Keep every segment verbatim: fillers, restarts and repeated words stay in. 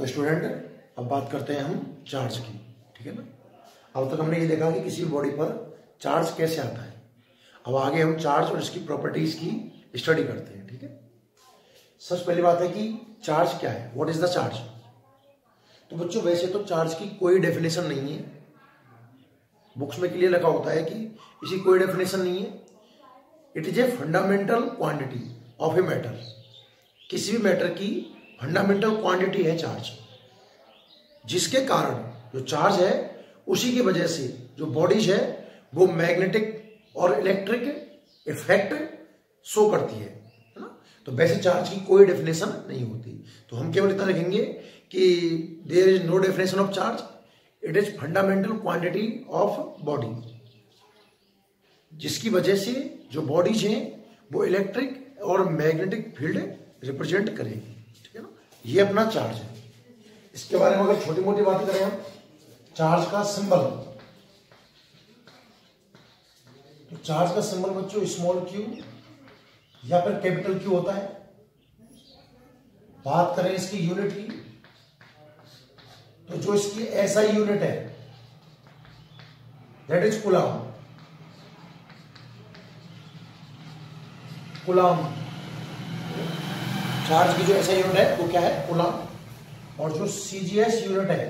तो स्टूडेंट अब बात करते हैं हम चार्ज की, ठीक है ना। अब तक हमने ये देखा कि किसी बॉडी पर चार्ज कैसे आता है। अब आगे हम चार्ज और इसकी प्रॉपर्टीज की स्टडी करते हैं, ठीक है। सबसे पहली बात है कि चार्ज क्या है, व्हाट इज द चार्ज। तो बच्चों वैसे तो चार्ज की कोई डेफिनेशन नहीं है, बुक्स में क्लियर लिखा होता है कि इसकी कोई डेफिनेशन नहीं है। It is a fundamental quantity of a matter. किसी भी मैटर की फंडामेंटल क्वांटिटी है चार्ज, जिसके कारण जो चार्ज है उसी की वजह से जो बॉडीज है वो मैग्नेटिक और इलेक्ट्रिक इफेक्ट शो करती है, है ना। तो वैसे चार्ज की कोई डेफिनेशन नहीं होती, तो हम केवल इतना लिखेंगे कि there is no definition of charge, it is fundamental quantity of body, जिसकी वजह से जो बॉडीज हैं वो इलेक्ट्रिक और मैग्नेटिक फील्ड रिप्रेजेंट करेगी, ठीक है ना। ये अपना चार्ज है। इसके बारे में अगर छोटी मोटी बातें करें हम, चार्ज का सिंबल, तो चार्ज का सिंबल बच्चों स्मॉल क्यू या फिर कैपिटल क्यू होता है। बात करें इसकी यूनिट की, तो जो इसकी ऐसा यूनिट है that is coulomb. Coulomb charge की जो ऐसा यूनिट है वो क्या है, कूलम। और जो सीजीएस यूनिट है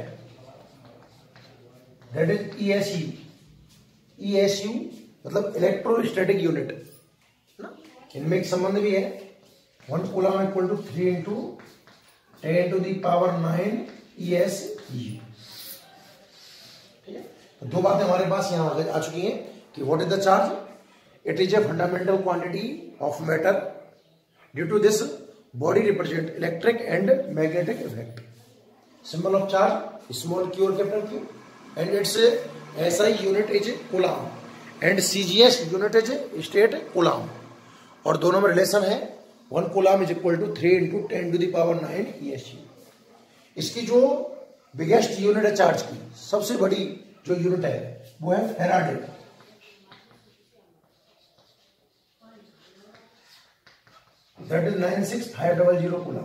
दैट इज ईएसयू। ईएसयू मतलब इलेक्ट्रोस्टैटिक यूनिट ना, इनमें एक संबंध भी है। One coulomb equal to three into ten to the power nine ESU, ठीक है। तो दो बातें हमारे पास यहां आ चुकी हैं कि what is the charge. It is a fundamental quantity of matter, due to this body represent electric and magnetic effect. Symbol of charge small Q और capital Q, and its SI unit is coulomb and CGS unit is stat coulomb. और दोनों में relation है, one coulomb is equal to three into ten to the power nine ESU. इसकी जो biggest unit है charge की, सबसे बड़ी जो यूनिट है वो है faraday. That is nine six five double zero coulomb.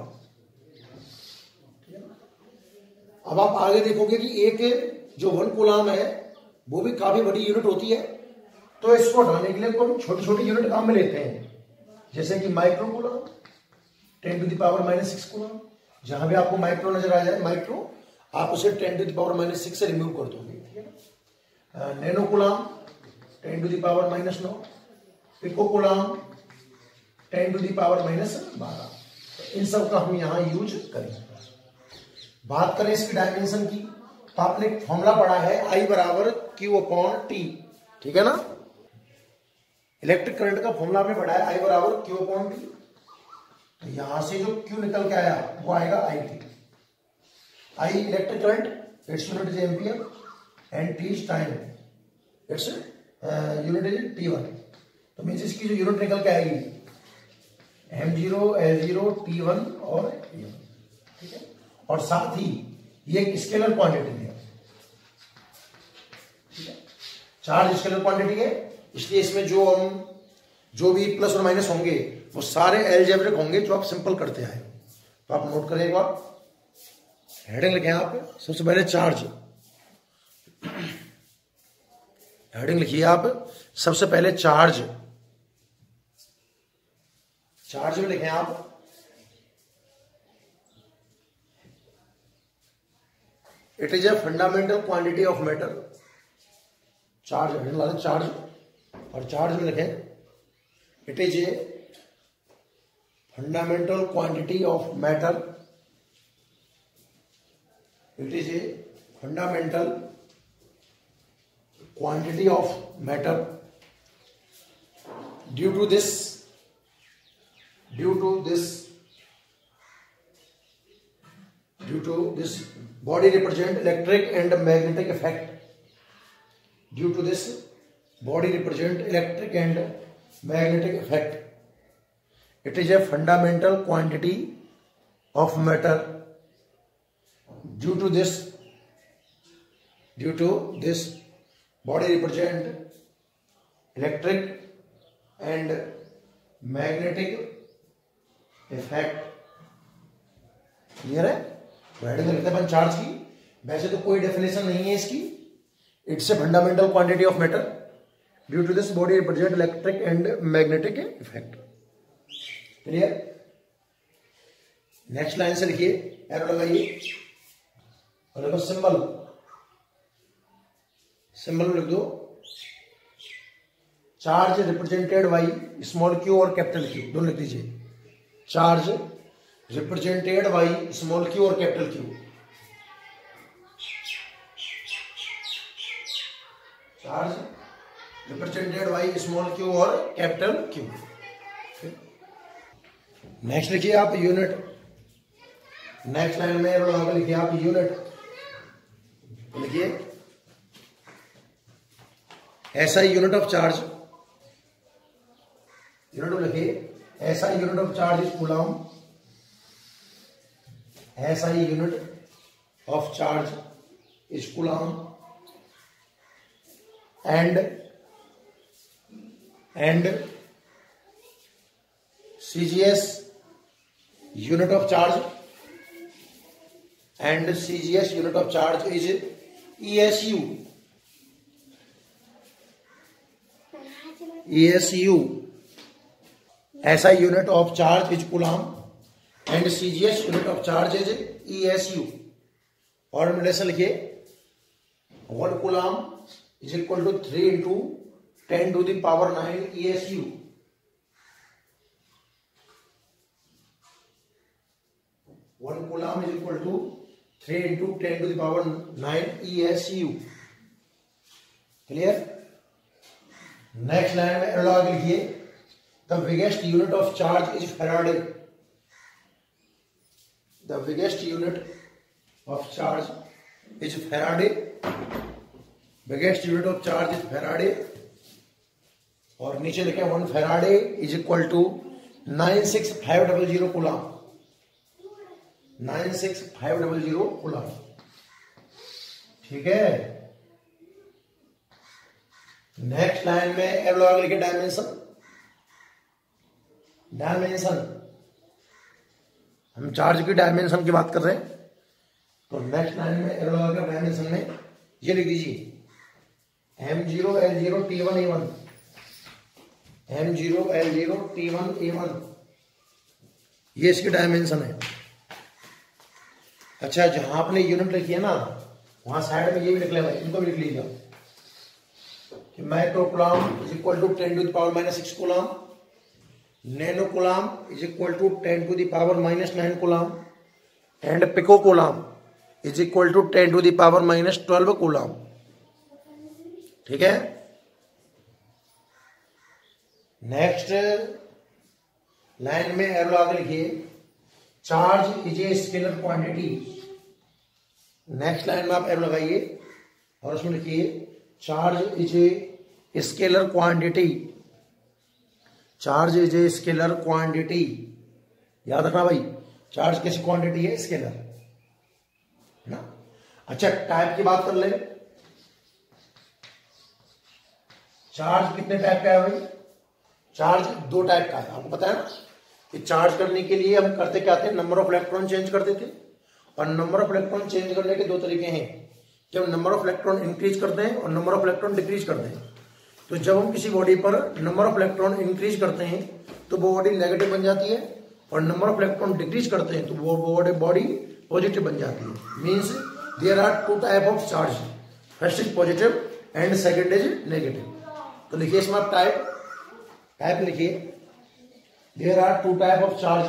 अब आप आगे देखोगे कि एक जो वन कूलम है वो भी काफी बड़ी यूनिट होती है, तो इसको हटाने के लिए तो हम छोटी छोटी यूनिट काम में लेते हैं, जैसे कि micro coulomb ten to the power minus six coulomb. जहां भी आपको माइक्रो नजर आ जाए माइक्रो, आप उसे ten to the power minus six से रिमूव कर दोगे, ठीक है ना। Nano coulomb ten to the power minus नौ, pico coulomb ten to the power minus बारह। इन सब का हम यहां यूज करेंगे। बात करें इसकी डायमेंशन की, तो आपने एक फॉर्मूला पढ़ा है आई बराबर क्यू अपॉन टी, ठीक है ना। इलेक्ट्रिक करंट का फॉर्मूला आपने पढ़ा है आई बराबर क्यू अपॉन टी। तो यहां से जो क्यू निकल के आया वो आएगा I T. I electric current, its unit is ampere, and T is time, its unit is T one. तो मीन्स इसकी जो यूनिट निकल के आएगी M zero, L zero, T one और टी वन, ठीक है। और साथ ही ये एक स्केलर क्वांटिटी है, ठीक है। चार्ज स्केलर क्वांटिटी है, इसलिए इसमें जो हम जो भी प्लस और माइनस होंगे वो सारे एलजेब्रिक होंगे जो आप सिंपल करते आए। तो आप नोट करें एक बार, हेडिंग लिखें आप। सबसे पहले चार्ज, हेडिंग लिखिए आप सबसे पहले चार्ज। चार्ज में लिखें आप it is a fundamental quantity of matter. Charge charge और चार्ज में लिखें it is a fundamental quantity of matter. It is a fundamental quantity of matter due to this due to this due to this body represent electric and magnetic effect. Due to this body represent electric and magnetic effect. It is a fundamental quantity of matter. Due to this due to this body represent electric and magnetic effect. Clear है। तो heading लिखते हैं अपन charge की। वैसे तो कोई definition नहीं है इसकी। It's a fundamental quantity of matter due to this body represent electric and magnetic effect. Clear. Next line से लिखिए, एरो लगाइए और देखो सिंबल, सिंबल में लिख दो charge represented by small Q और कैपिटल क्यू, दोनों लिख दीजिए। Charge represented by small Q और capital Q. Charge represented by small Q और कैपिटल क्यू। नेक्स्ट लिखिए आप यूनिट। नेक्स्ट लाइन में लिखिए आप यूनिट, लिखिए SI unit of charge, unit लिखिए SI unit of charge is coulomb, SI unit of charge is coulomb and and CGS unit of charge and C G S unit of charge is E S U. E S U SI unit of charge is coulomb and C G S unit of charge is E S U। और relation लिखिए one coulomb is equal to three into ten to the power nine E S U। One coulomb is equal to three into ten to the power nine E S U। Clear. Next line में analog लिखिए the biggest unit of charge is faraday. The biggest unit of charge is faraday. Biggest unit of charge is faraday. और नीचे लिखे one faraday is equal to nine six five double zero coulomb, nine six five double zero coulomb. ठीक है। Next line में analog लिखे dimension. Dimension हम charge की dimension की बात कर रहे हैं, तो नेक्स्ट लाइन में एनालॉग का डायमेंशन में ये लिख दीजिए M zero L zero T one A one, M zero L zero T one A one, ये इसकी डायमेंशन है। अच्छा, जहां आपने यूनिट लिखी है ना वहां साइड में ये भी लिख लेना, इनको भी लिख लीजिए कि micro coulomb is equal to ten to the power minus six coulomb, nano coulomb is equal to ten to the power minus nine coulomb and pico coulomb is equal to ten to the power minus twelve coulomb. ठीक है। Next line में arrow आगे लिखिए charge is a scalar quantity. Next line में आप arrow लगाइए और उसमें लिखिए charge is a scalar quantity. Charge is a scalar quantity, याद रखना भाई, चार्ज कैसी क्वांटिटी है? स्केलर, है ना। अच्छा, टाइप की बात कर ले। चार्ज कितने टाइप का है भाई? चार्ज दो टाइप का है, आपको पता है ना कि चार्ज करने के लिए हम करते क्या थे, नंबर ऑफ इलेक्ट्रॉन चेंज करते थे। और नंबर ऑफ इलेक्ट्रॉन चेंज करने के दो तरीके हैं कि हम नंबर ऑफ इलेक्ट्रॉन इंक्रीज करते हैं और नंबर ऑफ इलेक्ट्रॉन डिक्रीज करते हैं। तो जब हम किसी बॉडी पर नंबर ऑफ इलेक्ट्रॉन इंक्रीज करते हैं तो वो बॉडी नेगेटिव बन जाती है, और नंबर ऑफ इलेक्ट्रॉन डिक्रीज करते हैं तो वो बॉडी पॉजिटिव बन जाती है। Means there are two type of charge, first is positive and second is negative. तो लिखिए इसमें आप टाइप टाइप लिखिए, there are two type of charge,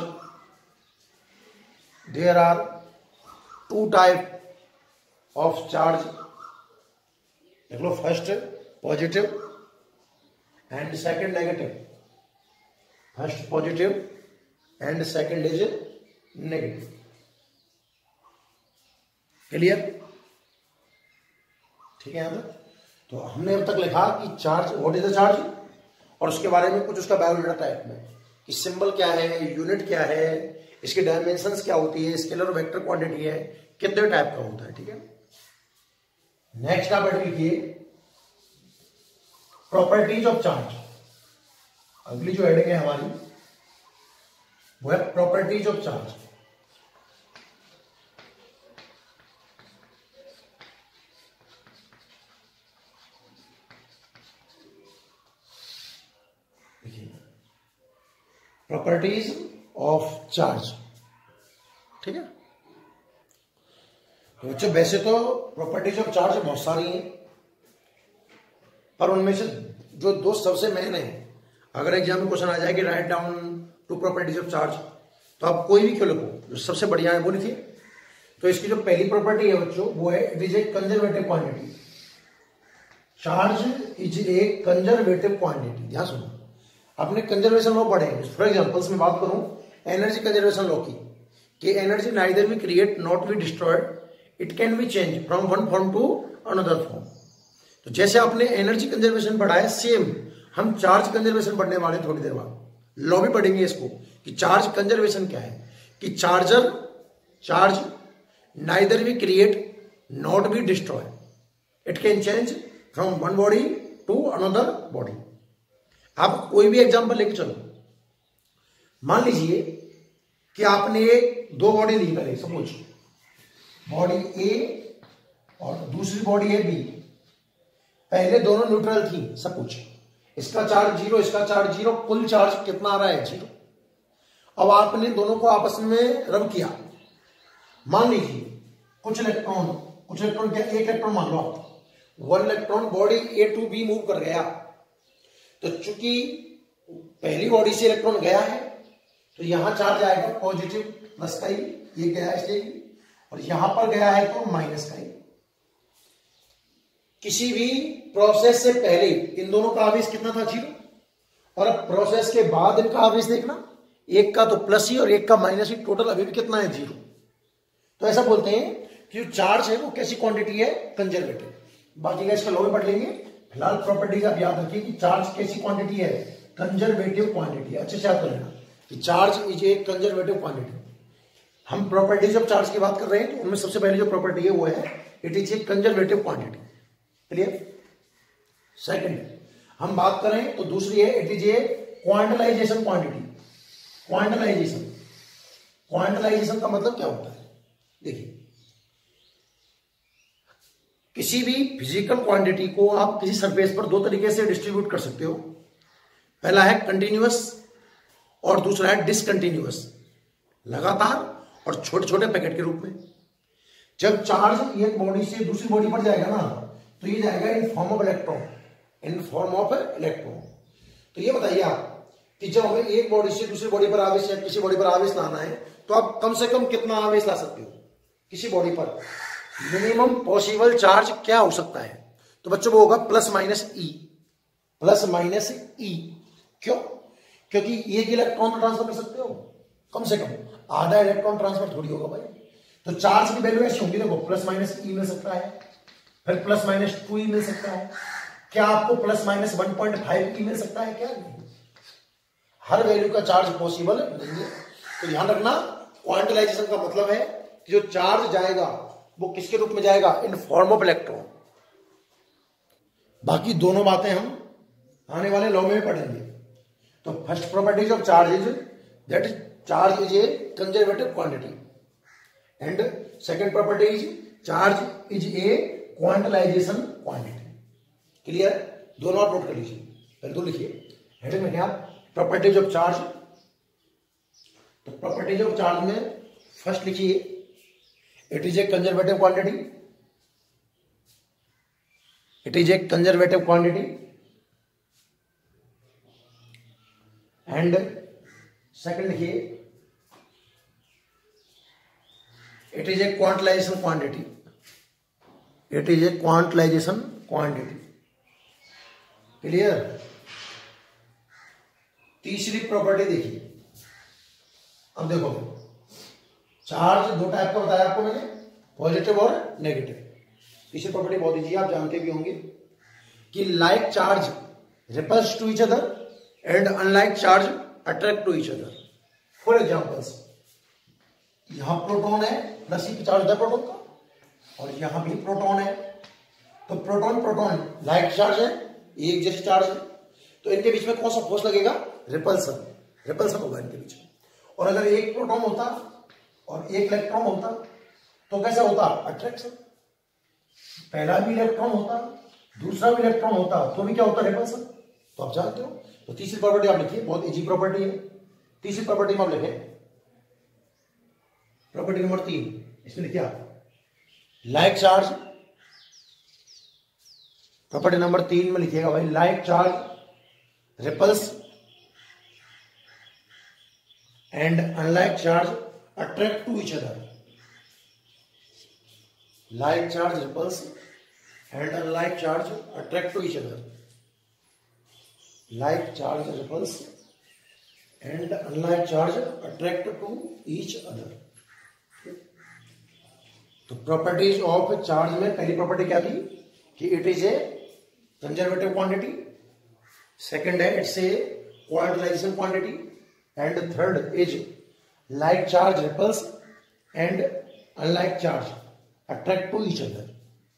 there are two type of charge. देख लो, first positive and second negative, first positive and second is negative. Clear? ठीक है। यहां तक तो हमने अब तक लिखा कि charge, what is the charge, और उसके बारे में कुछ उसका बायोडाटा टाइप में कि सिंबल क्या है, यूनिट क्या है, इसकी डायमेंशंस क्या होती है, स्केलर वेक्टर क्वांटिटी है, कितने टाइप का होता है। ठीक है। नेक्स्ट आप लिखिए प्रॉपर्टीज ऑफ चार्ज। अगली जो हेडिंग है हमारी वो है प्रॉपर्टीज ऑफ चार्ज। देखिए प्रॉपर्टीज ऑफ चार्ज, ठीक है। तो बच्चों वैसे तो प्रॉपर्टीज ऑफ चार्ज बहुत सारी हैं, पर उनमें से जो दो सबसे मेन है, अगर एग्जाम में क्वेश्चन आ जाए कि write down two properties of charge, तो आप कोई भी क्यों लिखो, जो सबसे बढ़िया है वो लिखिए। तो इसकी जो पहली प्रॉपर्टी है बच्चों वो है it is a conservative quantity. Charge is a conservative quantity. ध्यान सुनो, आपने कंजर्वेशन लॉ पढ़े। फॉर एग्जांपल्स में बात करूं एनर्जी कंजर्वेशन लॉ की, कि energy neither be create not be destroyed, it can be change from one form to another form. तो जैसे आपने एनर्जी कंजर्वेशन पढ़ा है, सेम हम चार्ज कंजर्वेशन पढ़ने वाले थोड़ी देर बाद, लॉ भी पढ़ेंगे इसको कि चार्ज कंजर्वेशन क्या है। कि charger charge neither be create not be destroy, it can change from one body to another body. आप कोई भी एग्जांपल लेके चलो, मान लीजिए कि आपने एक दो बॉडी ली पहले, सपोज बॉडी ए और दूसरी बॉडी है बी, पहले दोनों न्यूट्रल थी सपोज, इसका चार्ज जीरो इसका चार्ज जीरो, कुल चार्ज कितना आ रहा है जीरो। अब आपने दोनों को आपस में रब किया, मान लीजिए कुछ इलेक्ट्रॉन कुछ इलेक्ट्रॉन क्या एक इलेक्ट्रॉन मान लो आप, one electron body A to B move कर गया। तो चूंकि पहली बॉडी से इलेक्ट्रॉन गया है तो यहां चार्ज आएगा पॉजिटिव प्लस का ही, ये गया इसलिए, और यहां पर गया है तो माइनस का ही। किसी भी प्रोसेस से पहले इन दोनों का आवेश कितना था जीरो, और अब प्रोसेस के बाद इनका आवेश देखना, एक का तो प्लस ही और एक का माइनस ही, टोटल अभी भी कितना है जीरो। तो ऐसा बोलते हैं कि जो चार्ज है वो कैसी क्वांटिटी है, कंजर्वेटिव। बाकी का इसका लॉ भी पढ़ लेंगे, फिलहाल प्रॉपर्टीज आप याद रखिए कि चार्ज कैसी क्वांटिटी है, कंजर्वेटिव क्वांटिटी। अच्छे से याद कर लेना कि charge is a conservative quantity. हम प्रॉपर्टीज ऑफ चार्ज की बात कर रहे हैं, तो उनमें सबसे पहले जो प्रॉपर्टी है वो है it is a conservative quantity. Clear. Second हम बात करें तो दूसरी है it is a quantization quantity. Quantization quantization का मतलब क्या होता है, देखिए किसी भी फिजिकल क्वांटिटी को आप किसी सरफेस पर दो तरीके से डिस्ट्रीब्यूट कर सकते हो। पहला है कंटिन्यूअस और दूसरा है डिसकंटिन्यूअस, लगातार और छोटे छोटे पैकेट के रूप में। जब चार्ज एक बॉडी से दूसरी बॉडी पर जाएगा ना, तो ये जाएगा in form of electron, in form of electron. तो ये बताइए आप कि जब हमें एक बॉडी से दूसरी बॉडी पर आवेश या किसी बॉडी पर आवेश लाना है, तो आप कम से कम कितना आवेश ला सकते हो किसी बॉडी पर, मिनिमम पॉसिबल चार्ज क्या हो सकता है। तो बच्चों वो होगा plus minus e, plus minus e. क्यों? क्योंकि एक इलेक्ट्रॉन तो ट्रांसफर कर सकते हो, कम से कम आधा इलेक्ट्रॉन ट्रांसफर थोड़ी होगा भाई। तो चार्ज की वैल्यू ऐसी होगी, देखो प्लस माइनस ई मिल सकता है, फिर प्लस माइनस टू ई मिल सकता है, क्या आपको plus minus one point five e मिल सकता है, क्या नहीं। हर वैल्यू का चार्ज पॉसिबल नहीं है। तो ध्यान रखना, क्वांटलाइजेशन का मतलब है कि जो चार्ज जाएगा वो किसके रूप में जाएगा, इन फॉर्म ऑफ इलेक्ट्रॉन। बाकी दोनों बातें हम आने वाले लॉ में पढ़ेंगे। तो first properties of charge is that is charge is a conservative quantity, and second property is charge is a quantization quantity. Clear? दोनों आप नोट कर लीजिए। पहले तो लिखिए हेडिंग में क्या, प्रॉपर्टीज ऑफ चार्ज। तो प्रॉपर्टीज ऑफ चार्ज में फर्स्ट लिखिए it is a conservative quantity, it is a conservative quantity, and second लिखिए it is a quantization quantity, it is a quantization quantity. Clear? तीसरी property देखिए, अब देखो charge दो type का बताया आपको मैंने, पॉजिटिव और नेगेटिव। तीसरी प्रॉपर्टी बहुत इजी, आप जानते भी होंगे कि like charge repels to each other and unlike charge attract to each other. For examples, यहां प्रोटॉन है, प्लस ही चार्ज है प्रोटॉन का, और यहां भी प्रोटॉन है। तो प्रोटॉन प्रोटॉन लाइक चार्ज है, एक जैसे चार्ज है, तो इनके बीच में कौन सा फोर्स लगेगा, रिपल्सन, रिपल्सन होगा इनके बीच में। और अगर एक प्रोटॉन होता और एक इलेक्ट्रॉन होता तो कैसा होता, अट्रैक्शन। पहला भी इलेक्ट्रॉन होता दूसरा भी इलेक्ट्रॉन होता तो भी क्या होता, रिपल्सन। तो आप जानते हो तो तीसरी प्रॉपर्टी आप लिखिए, बहुत इजी प्रॉपर्टी है। तीसरी प्रॉपर्टी में आप लिखे प्रॉपर्टी नंबर तीन, इसमें लिखिए आप लाइक चार्ज। प्रॉपर्टी नंबर तीन में लिखिएगा भाई like charge repels and unlike charge attract to each other. Like charge repels and unlike charge attract to each other. Like charge repels and unlike charge attract to each other. तो properties of charge में पहली property क्या थी कि it is a conservative quantity, second है it's a quantization quantity, and third is like charge repels and unlike charge attract to each other.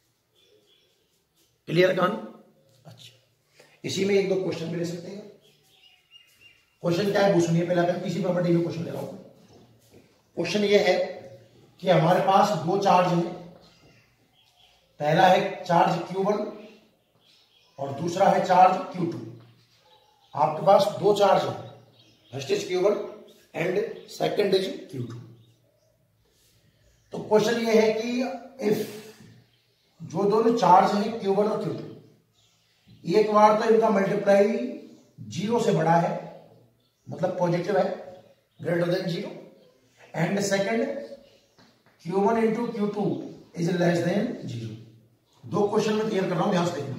Clear कहानी? अच्छा, इसी में एक दो क्वेश्चन भी ले सकते हैं। क्वेश्चन क्या है वो सुनिए पहले, अगर किसी प्रॉपर्टी में क्वेश्चन ले रहा हूं। क्वेश्चन ये है कि हमारे पास दो चार्ज हैं, पहला है चार्ज क्यू वन और दूसरा है चार्ज क्यू टू। आपके पास दो चार्ज है, first is q one and second is q two. तो क्वेश्चन ये है कि इफ जो दोनों चार्ज हैं क्यू वन और क्यू टू, एक बार तो इनका मल्टीप्लाई जीरो से बड़ा है, मतलब पॉजिटिव है, greater than zero, and second q one into q two is less than zero. दो क्वेश्चन में क्लियर कर रहा हूं, ध्यान से देखना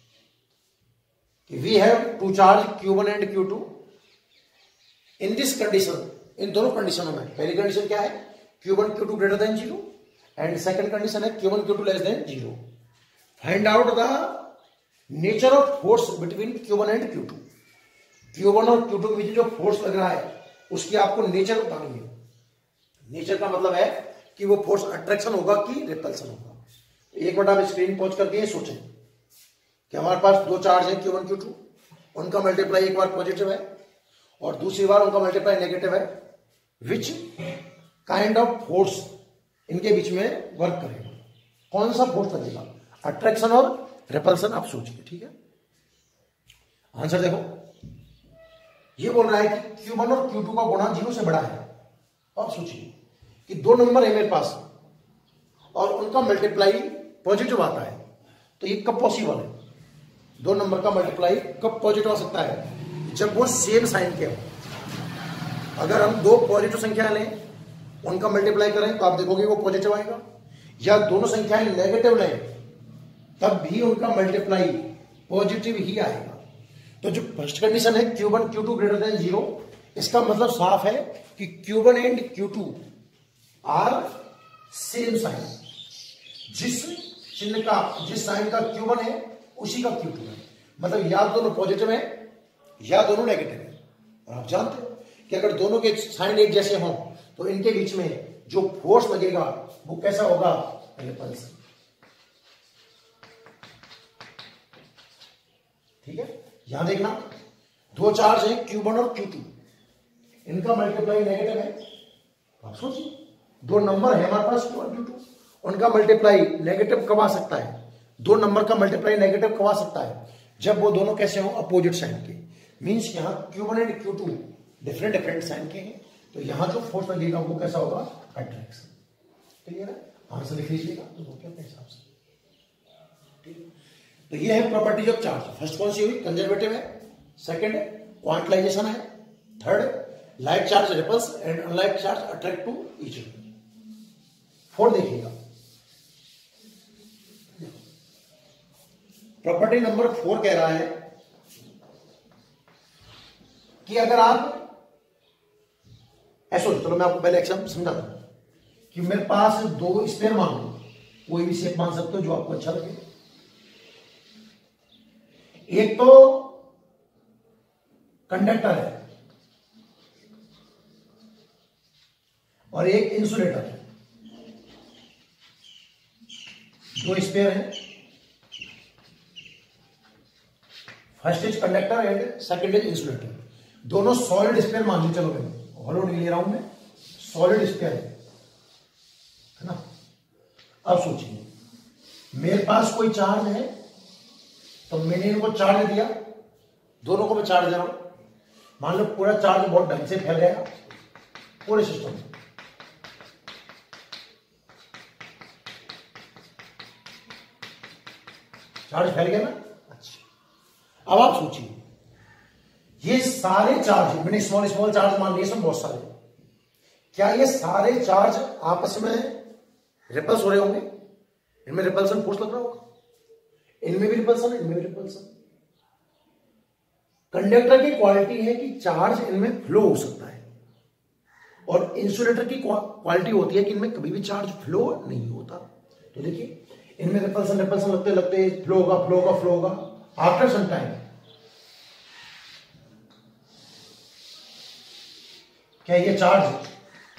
कि we have two charge q one and q two in this condition. इन दोनों कंडीशनों में पहली कंडीशन क्या है, q one q two greater than zero, and second condition है q one q two less than zero. Find out the nature of force between q one and q two. Q one और q two के बीच जो force लग रहा है उसकी आपको नेचर बतानी है। नेचर का मतलब है कि वो फोर्स अट्रैक्शन होगा कि रिपल्सन होगा। एक मिनट आप स्क्रीन पॉज करके ये सोचें कि हमारे पास दो चार्ज है क्यू वन क्यू टू, उनका मल्टीप्लाई एक बार पॉजिटिव है और दूसरी बार उनका मल्टीप्लाई नेगेटिव है। विच काइंड ऑफ फोर्स इनके बीच में वर्क करेगा, कौन सा फोर्स लगेगा, अट्रैक्शन और रिपल्सन? आप सोचिए, ठीक है। आंसर देखो, ये बोल रहा है कि क्यू वन और क्यू टू का गुणा जीरो से बड़ा है। आप सोचिए कि दो नंबर है मेरे पास और उनका मल्टीप्लाई पॉजिटिव आता है, तो ये कब पॉसिबल है? दो नंबर का मल्टीप्लाई कब पॉजिटिव आ सकता है? जब वो सेम साइन के हो। अगर हम दो पॉजिटिव संख्या लें, उनका मल्टीप्लाई करें तो आप देखोगे वो पॉजिटिव आएगा, या दोनों संख्याएं नेगेटिव लें तब भी उनका मल्टीप्लाई पॉजिटिव ही आएगा। तो जो फर्स्ट कंडीशन है q one q two greater than zero, इसका मतलब साफ है कि q one and q two are same sign. जिस चिन्ह का, जिस साइन का क्यू वन है उसी का क्यू टू है, मतलब या दोनों पॉजिटिव है या दोनों नेगेटिव है। और आप जानते हो कि अगर दोनों के साइन एक जैसे हों तो इनके बीच में जो फोर्स लगेगा वो कैसा होगा, रिपल्सन। ठीक है, यहां देखना, दो चार्ज है क्यू वन और क्यू टू, इनका मल्टीप्लाई नेगेटिव है। आप सोचिए दो नंबर है हमारे पास क्यू वन क्यू टू, उनका मल्टीप्लाई नेगेटिव कब आ सकता है? दो नंबर का मल्टीप्लाई नेगेटिव कब आ सकता है? जब वो दोनों कैसे हो, अपोजिट साइन के। मींस यहां q one and q two different different sign के हैं, तो यहां जो फोर्स लगेगा वो कैसा होगा, अट्रैक्शन। क्लियर है? आंसर लिख लीजिएगा तो वो क्या अपने हिसाब से। ठीक, तो ये है प्रॉपर्टीज ऑफ चार्ज। फर्स्ट कौन सी हुई, कंजर्वेटिव है, सेकंड क्वांटिलाइजेशन है, third like charge repels and unlike charge attract to each other. Four देखिएगा, प्रॉपर्टी नंबर फोर कह रहा है कि अगर आप ऐसा, चलो मैं आपको पहले एग्जांपल समझा दूं कि मेरे पास दो स्पेयर मान लो, कोई भी शेप मान सकते हो जो आपको अच्छा लगे। एक तो कंडक्टर है और एक इंसुलेटर है। दो स्पेयर है, first is conductor and second is insulator. दोनों सॉलिड स्पेयर मान ली, चलो मैं हॉलो नहीं ले रहा हूं, मैं सॉलिड स्पेयर है ना। अब सोचिए मेरे पास कोई चार्ज है तो मैंने इनको चार्ज दिया, दोनों को मैं चार्ज दे रहा हूं, मान लो पूरा चार्ज बहुत ढंग से फैल गया पूरे सिस्टम में, चार्ज फैल गया ना। अच्छा, अब आप सोचिए ये सारे चार्ज मैंने स्मॉल स्मॉल चार्ज मान लिए सब बहुत सारे, क्या ये सारे चार्ज आपस में रिपल्स हो रहे होंगे? इनमें रिपल्सन फोर्स लग रहा होगा, इनमें भी रिपल्सन है, इनमें भी रिपल्सन। कंडक्टर की क्वालिटी है कि चार्ज इनमें फ्लो हो सकता है, और इंसुलेटर की क्वालिटी होती है कि इनमें कभी भी चार्ज फ्लो नहीं होता। तो देखिए इनमें रिपल्सन रिपल्सन लगते लगते फ्लो होगा फ्लो होगा फ्लो होगा, आफ्टर सम टाइम क्या ये चार्ज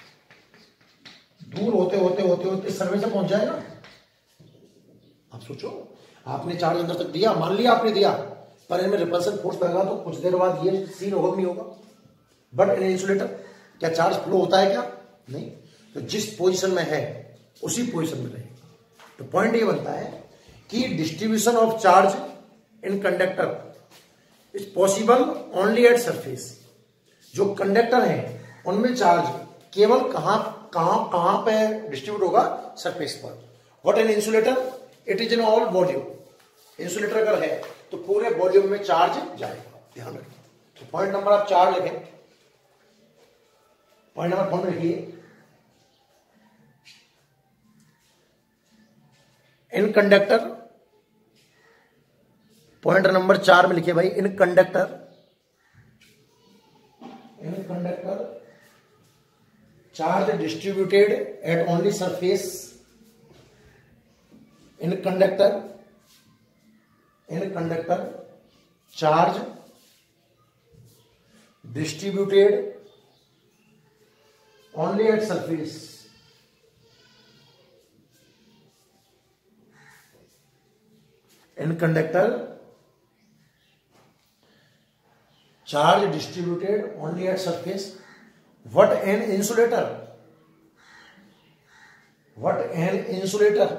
दूर होते होते होते होते सर्वे से पहुंच जाएगा? आप सोचो, आपने चार्ज अंदर तक दिया, मान लिया आपने दिया, पर इनमें रिपल्सन फोर्स लगेगा तो कुछ देर बाद ये सीन होगा नहीं होगा। बट इन इंसुलेटर क्या चार्ज फ्लो होता है क्या? नहीं। तो जिस पोजीशन में है उसी पोजीशन में रहेगा। तो पॉइंट ये बनता है कि distribution of charge in conductor is possible only at surface. जो कंडक्टर है उनमें चार्ज केवल कहां कहां कहां पे डिस्ट्रीब्यूट होगा? सरफेस पर। What an insulator? It is in all volume. Insulator अगर है तो पूरे वॉल्यूम में चार्ज जाएगा, ध्यान रखिए। तो पॉइंट नंबर आप चार लिखें, पॉइंट नंबर वन लिखिए, इन कंडक्टर। पॉइंट नंबर चार में लिखिए भाई, in conductor in conductor charge distributed at only surface. In conductor in conductor charge distributed only at surface. In conductor charge distributed only at surface. What an insulator? What an insulator?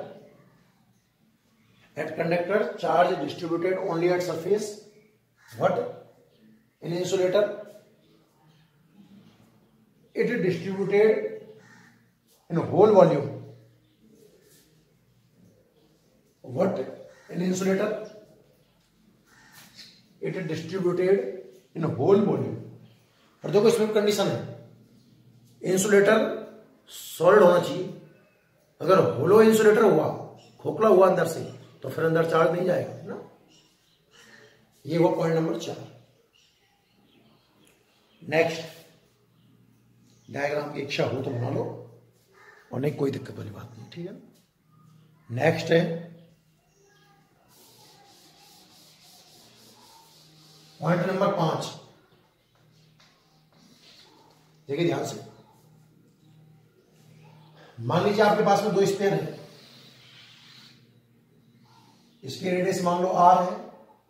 At conductor charge distributed only at surface. What an insulator? It is distributed in whole volume. What an insulator? It is distributed in whole volume. और देखो इसमें condition है, insulator solid होना चाहिए। अगर होलो insulator हुआ, खोखला हुआ अंदर से, तो फिर अंदर चार्ज नहीं जाएगा, है ना। ये हुआ पॉइंट नंबर चार। नेक्स्ट डायग्राम की इच्छा हो तो बना लो, और नहीं कोई दिक्कत वाली बात नहीं, ठीक है। नेक्स्ट है पॉइंट नंबर पांच। देखिए ध्यान से, मान लीजिए आपके पास में दो स्पेयर है, इसकी रेडियस मान लो आर है,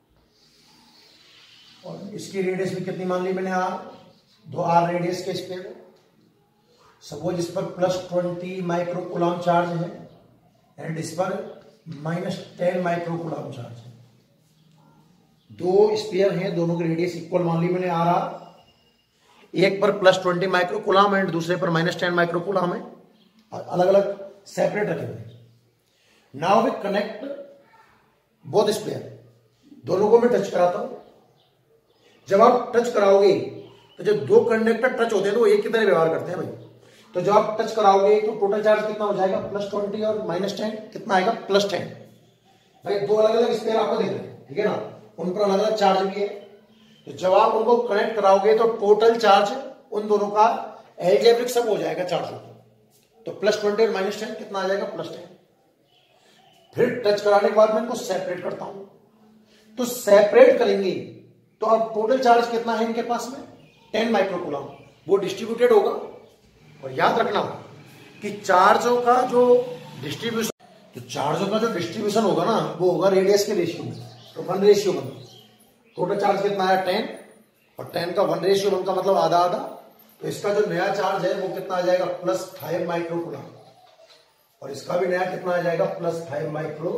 और इसकी रेडियस भी कितनी मान ली मैंने? आर। दो आर रेडियस के स्पेयर है। सपोज इस पर प्लस ट्वेंटी माइक्रोकूलम चार्ज है, एंड इस पर माइनस टेन माइक्रोकूलम चार्ज है। दो स्पेयर हैं, दोनों की रेडियस इक्वल मान ली मैंने, आर आर। एक पर प्लस ट्वेंटी माइक्रोकूलम एंड दूसरे पर माइनस टेन माइक्रोकूलम है, अलग अलग सेपरेट रखे हुए। Now we connect both sphere, दोनों को मैं टच कराता हूं। जब आप टच कराओगे तो जब दो कंडक्टर टच होते हैं तो वो एक की तरह व्यवहार करते हैं भाई। तो जब आप टच कराओगे तो टोटल चार्ज कितना हो जाएगा? प्लस ट्वेंटी और माइनस टेन, कितना आएगा? Plus ten. भाई दो अलग अलग स्पेयर आपको दिख रहे हैं, ठीक है ना, उन पर अलग अलग चार्ज भी है। तो जब आप उनको कनेक्ट कराओगे तो टोटल चार्ज उन दोनों का एल्जेब्रिक सम हो जाएगा चार्ज का। तो प्लस ट्वेंटी और माइनस टेन कितना आ जाएगा? Plus ten. फिर टच कराने के बाद मैं इनको सेपरेट करता हूं, तो सेपरेट करेंगे तो अब टोटल चार्ज कितना है इनके पास में? Ten microcoulomb. वो डिस्ट्रीब्यूटेड होगा, और याद रखना कि चार्जों का जो डिस्ट्रीब्यूशन तो चार्जों का जो डिस्ट्रीब्यूशन होगा ना, वो होगा रेडियस के रेशियो में। तो one ratio one, total charge कितना है? टेन, और टेन का वन रेशियो वन का मतलब आधा आधा। तो इसका जो नया चार्ज है वो कितना आ जाएगा? प्लस फाइव माइक्रोकूलम, और इसका भी नया कितना आ जाएगा? Plus five micro.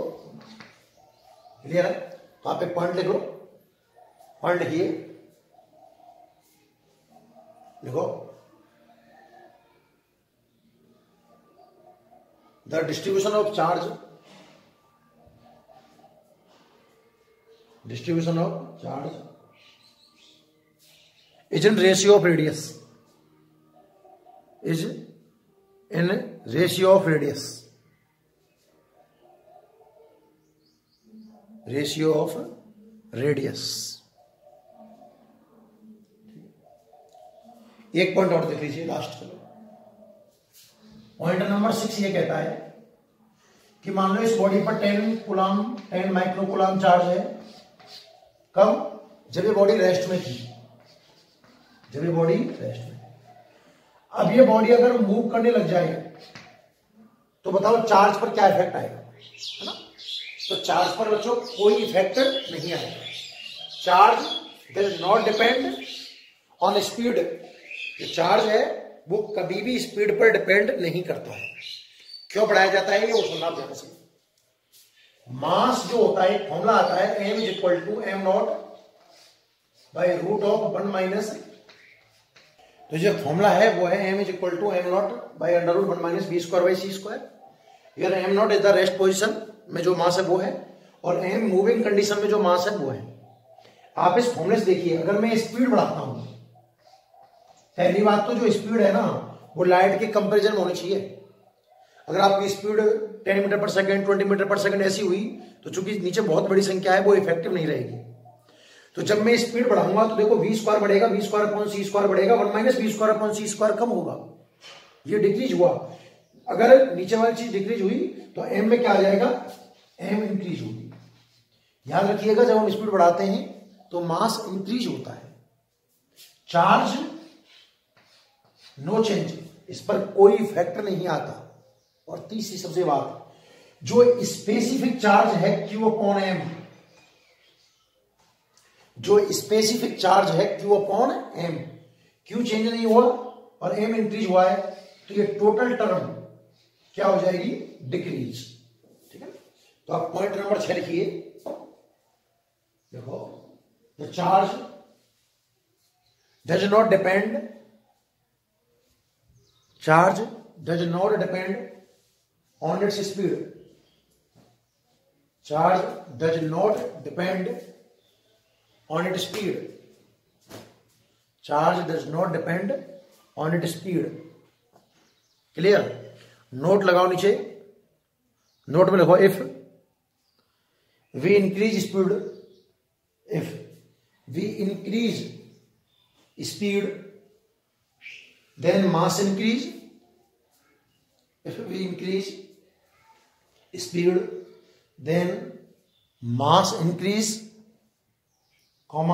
क्लियर है? तो आप एक पॉइंट लिख लो, पॉइंट लिखिए, देखो, the distribution of charge distribution of charge is in ratio of radius is in ratio of radius ratio of radius. एक पॉइंट और देख लीजिए लास्ट। पॉइंट नंबर सिक्स ये कहता है कि मान लो इस बॉडी पर ten coulomb ten micro coulomb charge है। कब? जब ये बॉडी रेस्ट में थी, जब ये बॉडी रेस्ट में। अब ये बॉडी अगर मूव करने लग जाए तो बताओ चार्ज पर क्या इफेक्ट आएगा, है ना? तो चार्ज पर बच्चों कोई इफेक्ट नहीं आएगा। Charge does not depend on speed. जो चार्ज है वो कभी भी स्पीड पर डिपेंड नहीं करता है। क्यों बढ़ाया जाता है ये वो सुनना ध्यान से। मास जो होता है, फॉर्मूला आता है m is equal to m not by root of one minus. तो जो फॉर्मूला है वो है m is equal to m not by under root one minus v square by c square. यार m not is the rest position में जो मास है वो है, और एम मूविंग कंडीशन में जो मास है वो है। आप इस फॉर्मूले से देखिए, अगर मैं स्पीड बढ़ाता हूं, पहली बात तो जो स्पीड है ना वो लाइट के कंपैरिजन में होनी चाहिए। अगर आपकी speed ten metre per second, twenty metre per second ऐसी हुई तो चूंकि नीचे बहुत बड़ी संख्या है वो इफेक्टिव नहीं रहेगी। तो जब मैं स्पीड बढ़ाऊंगा तो देखो वी स्क्वायर बढ़ेगा, v square upon c square बढ़ेगा, one minus v square upon c square कम होगा, ये डिक्रीज हुआ। अगर नीचे वाली चीज डिक्रीज हुई तो एम में क्या आ जाएगा, एम इंक्रीज होगी। याद रखिएगा जब हम स्पीड बढ़ाते हैं तो मास इंक्रीज होता है। चार्ज नो चेंज, इस पर कोई इफेक्ट नहीं आता। और तीसरी सबसे बात, जो स्पेसिफिक चार्ज है क्यू अपॉन एम, जो स्पेसिफिक चार्ज है q upon m, q change नहीं हुआ और एम इंक्रीज हुआ है तो ये टोटल टर्म क्या हो जाएगी, डिक्रीज। ठीक है, तो आप पॉइंट नंबर छह लिखिए। देखो, the charge does not depend charge does not depend on its speed. Charge does not depend on its speed. Charge does not depend on its speed. Clear? Note लगाओ नीचे, note में लिखो if we increase speed, if we increase speed then mass increase. If we increase speed then mass increase, comma,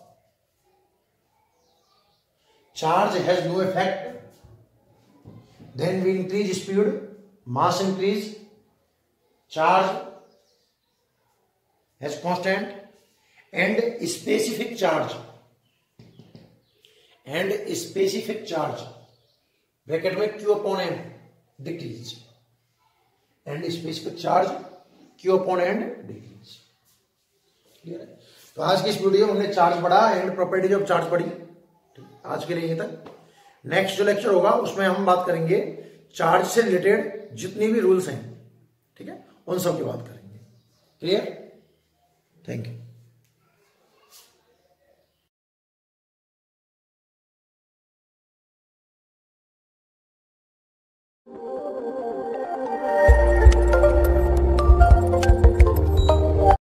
charge has no effect, then we increase speed, mass increase, charge has constant, and specific charge and specific charge bracket में q upon n decrease, and specific charge q upon n decrease. Clear है? तो आज की इस video में हमने charge पढ़ा and properties of charge पढ़ी। आज के लिए यहीं तक। नेक्स्ट जो लेक्चर होगा उसमें हम बात करेंगे चार्ज से रिलेटेड जितनी भी रूल्स हैं, ठीक है, उन सब की बात करेंगे। क्लियर? Thank you. Oh